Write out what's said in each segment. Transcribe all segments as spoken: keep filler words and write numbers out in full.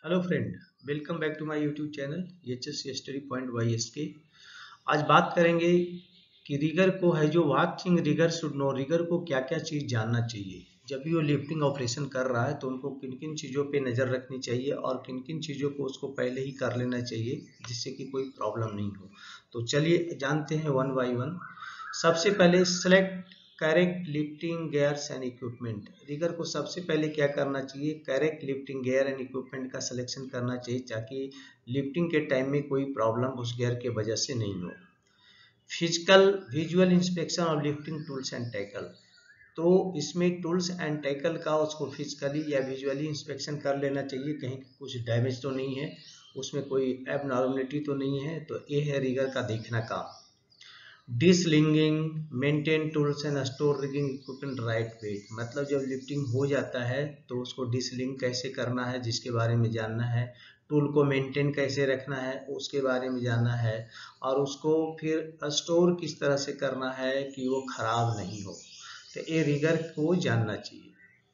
Hello friend, welcome back to my YouTube channel H S study point Y S K. आज बात करेंगे कि rigger को है जो watching rigger should know, rigger को क्या क्या चीज़ जानना चाहिए। जब भी वो लिफ्टिंग ऑपरेशन कर रहा है तो उनको किन किन चीज़ों पे नज़र रखनी चाहिए और किन किन चीज़ों को उसको पहले ही कर लेना चाहिए जिससे कि कोई प्रॉब्लम नहीं हो। तो चलिए जानते हैं वन बाई वन। सबसे पहले select correct lifting gears and equipment. Rigger को सबसे पहले क्या करना चाहिए, correct lifting gear and equipment का सिलेक्शन करना चाहिए ताकि लिफ्टिंग के टाइम में कोई प्रॉब्लम उस गियर के वजह से नहीं हो। Physical visual inspection of lifting tools and tackle. तो इसमें टूल्स एंड टैकल का उसको फिजिकली या विजुअली इंस्पेक्शन कर लेना चाहिए, कहीं कुछ डैमेज तो नहीं है, उसमें कोई एबनॉर्मलिटी तो नहीं है। तो ये है रिगर का देखना काम। Deslinging, maintain tools and store rigging equipment right weight. मतलब जब लिफ्टिंग हो जाता है तो उसको डिसलिंग कैसे करना है जिसके बारे में जानना है, टूल को मेंटेन कैसे रखना है उसके बारे में जानना है, और उसको फिर स्टोर किस तरह से करना है कि वो खराब नहीं हो। तो ये रिगर को जानना चाहिए।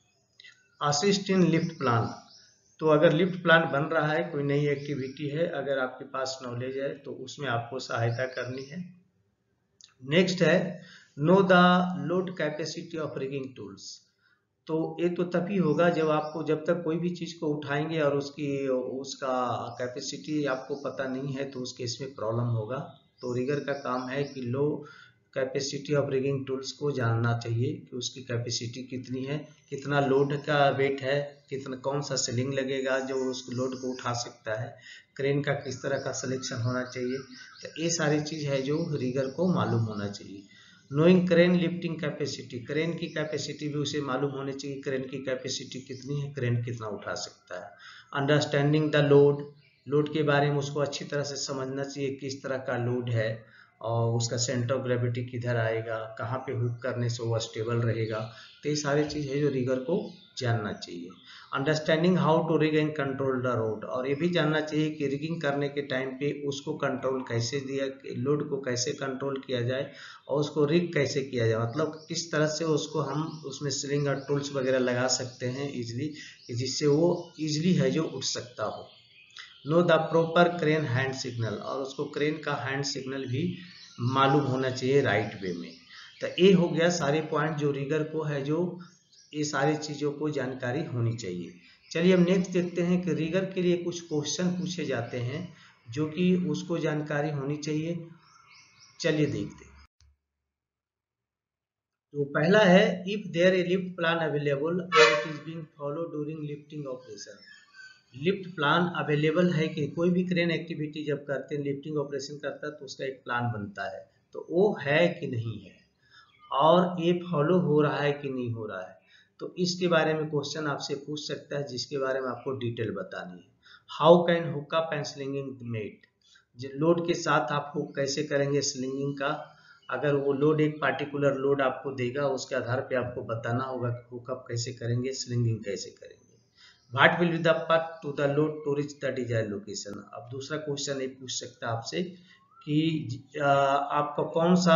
Assist in lift plan. तो अगर लिफ्ट प्लान बन रहा है, कोई नई एक्टिविटी है, अगर आपके पास नॉलेज है तो उसमें आपको सहायता करनी है। नेक्स्ट है know the load capacity of rigging tools. तो ये तो तभी होगा जब आपको, जब तक कोई भी चीज़ को उठाएंगे और उसकी उसका कैपेसिटी आपको पता नहीं है तो उस केस में प्रॉब्लम होगा। तो रिगर का काम है कि load capacity of rigging tools को जानना चाहिए कि उसकी कैपेसिटी कितनी है, कितना लोड का वेट है, कितना कौन सा सीलिंग लगेगा जो उस लोड को उठा सकता है, क्रेन का किस तरह का सिलेक्शन होना चाहिए। तो ये सारी चीज़ है जो रिगर को मालूम होना चाहिए। Knowing crane lifting capacity, crane की कैपेसिटी भी उसे मालूम होनी चाहिए, क्रेन की कैपेसिटी कितनी है, क्रेन कितना उठा सकता है। अंडरस्टैंडिंग द लोड, लोड के बारे में उसको अच्छी तरह से समझना चाहिए किस तरह का लोड है और उसका सेंटर ऑफ ग्रेविटी किधर आएगा, कहाँ पे हुक करने से वो स्टेबल रहेगा। तो ये सारी चीज़ है जो रिगर को जानना चाहिए। Understanding how to rig and control the load, और ये भी जानना चाहिए कि रिगिंग करने के टाइम पे उसको कंट्रोल कैसे दिया, लोड को कैसे कंट्रोल किया जाए और उसको रिग कैसे किया जाए, मतलब किस तरह से उसको हम उसमें स्लिंग और टूल्स वगैरह लगा सकते हैं इजीली, जिससे वो इजीली है जो उठ सकता हो। Know the proper crane hand signal, और उसको क्रेन का हैंड सिग्नल भी मालूम होना चाहिए राइट वे में। तो ये हो गया सारे पॉइंट जो रिगर को है जो ये सारी चीज़ों को जानकारी होनी चाहिए। चलिए अब नेक्स्ट देखते हैं कि रिगर के लिए कुछ क्वेश्चन पूछे जाते हैं जो कि उसको जानकारी होनी चाहिए। चलिए देखते हैं। तो पहला है, if there a lift plan available और it is being follow during lifting operation. Lift plan available है कि कोई भी क्रेन एक्टिविटी जब करते हैं, लिफ्टिंग ऑपरेशन करता है तो उसका एक प्लान बनता है, तो वो है कि नहीं है और ये फॉलो हो रहा है कि नहीं हो रहा है। तो इसके बारे में क्वेश्चन आपसे पूछ सकता है जिसके बारे में आपको डिटेल बतानी है। How can hook up and slinging made, load के साथ आप हुक कैसे करेंगे स्लिंगिंग का। अगर वो लोड एक पार्टिकुलर लोड आपको देगा उसके आधार पे आपको बताना होगा कि हुकअप कैसे करेंगे, स्लिंगिंग कैसे करेंगे। What will be the path to the load to reach the desire location. अब दूसरा क्वेश्चन ये पूछ सकता है आपसे कि आपका कौन सा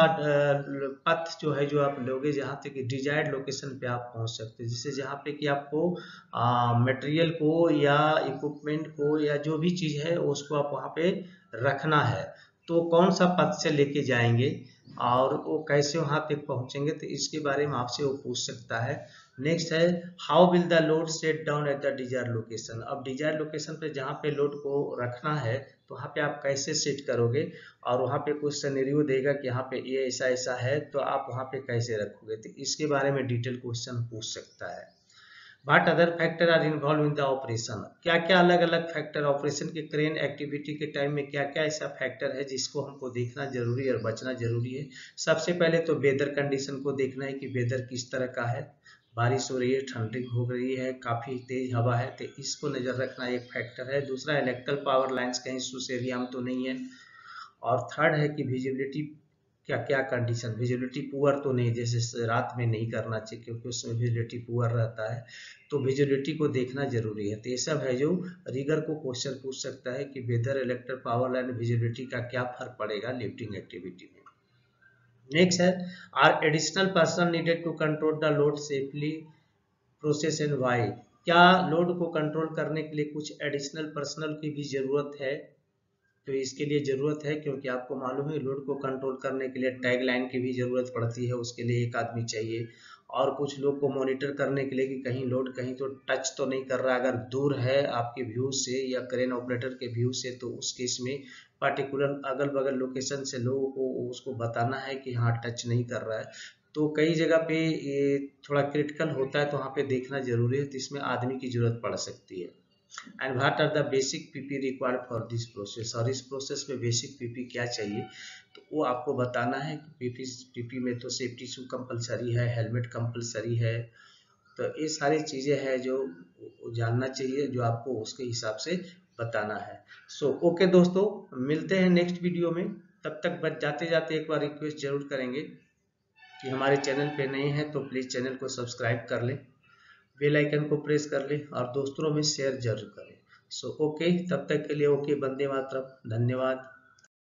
पथ जो है जो आप लोगे जहाँ तक कि डिजायर्ड लोकेशन पे आप पहुँच सकते हैं, जिससे जहाँ पे कि आपको मटेरियल को या इक्विपमेंट को या जो भी चीज़ है उसको आप वहाँ पे रखना है, तो कौन सा पथ से लेके जाएंगे और वो कैसे वहाँ तक पहुँचेंगे, तो इसके बारे में आपसे वो पूछ सकता है। नेक्स्ट है, how will the load set down at the desire location. अब डिजायर लोकेशन पे जहाँ पे लोड को रखना है तो वहाँ पे आप कैसे सेट करोगे, और वहाँ पे कुछ सिनेरियो देगा कि यहाँ पे ये ऐसा ऐसा है तो आप वहाँ पे कैसे रखोगे, तो इसके बारे में डिटेल क्वेश्चन पूछ सकता है। What other factor are involve in the operation, क्या क्या अलग अलग फैक्टर ऑपरेशन के क्रेन एक्टिविटी के टाइम में क्या क्या ऐसा फैक्टर है जिसको हमको देखना जरूरी है और बचना जरूरी है। सबसे पहले तो वेदर कंडीशन को देखना है कि वेदर किस तरह का है, बारिश हो रही है, ठंडी हो रही है, काफ़ी तेज हवा है, तो इसको नज़र रखना एक फैक्टर है। दूसरा, इलेक्ट्रिकल पावर लाइन्स कहीं उस एरिया में तो नहीं है। और थर्ड है कि विजिबिलिटी क्या क्या कंडीशन, विजिबिलिटी पुअर तो नहीं, जैसे रात में नहीं करना चाहिए क्योंकि उसमें विजिबिलिटी पुअर रहता है, तो विजिबिलिटी को देखना जरूरी है। तो ये सब है जो रिगर को क्वेश्चन पूछ सकता है कि weather, electric power line, visibility का क्या फर्क पड़ेगा लिफ्टिंग एक्टिविटी में। नेक्स्ट है, are additional person needed to control the load safely process and why. क्या लोड को कंट्रोल करने के लिए कुछ एडिशनल पर्सनल की भी ज़रूरत है? तो इसके लिए ज़रूरत है, क्योंकि आपको मालूम है लोड को कंट्रोल करने के लिए टैग लाइन की भी ज़रूरत पड़ती है, उसके लिए एक आदमी चाहिए। और कुछ लोग को मॉनिटर करने के लिए कि कहीं लोड कहीं तो टच तो नहीं कर रहा, अगर दूर है आपके व्यू से या क्रेन ऑपरेटर के व्यू से, तो उस केस में पार्टिकुलर अगल बगल लोकेशन से लोगों को उसको बताना है कि हाँ टच नहीं कर रहा है। तो कई जगह पे ये थोड़ा क्रिटिकल होता है, तो वहाँ पे देखना जरूरी है, तो इसमें आदमी की जरूरत पड़ सकती है। And what are the basic PP required for this process, और इस प्रोसेस में बेसिक पीपी क्या चाहिए, तो वो आपको बताना है कि पीपी पीपी में तो सेफ्टी शू कंपलसरी है, हेलमेट कंपलसरी है, तो ये सारी चीज़ें हैं जो जानना चाहिए, जो आपको उसके हिसाब से बताना है। सो so, ओके okay, दोस्तों, मिलते हैं नेक्स्ट वीडियो में। तब तक बच जाते जाते एक बार रिक्वेस्ट जरूर करेंगे कि हमारे चैनल पे नए हैं तो प्लीज़ चैनल को सब्सक्राइब कर लें, बेल आइकन को प्रेस कर लें और दोस्तों में शेयर जरूर करें। सो ओके, तब तक के लिए ओके, वंदे मातरम, धन्यवाद।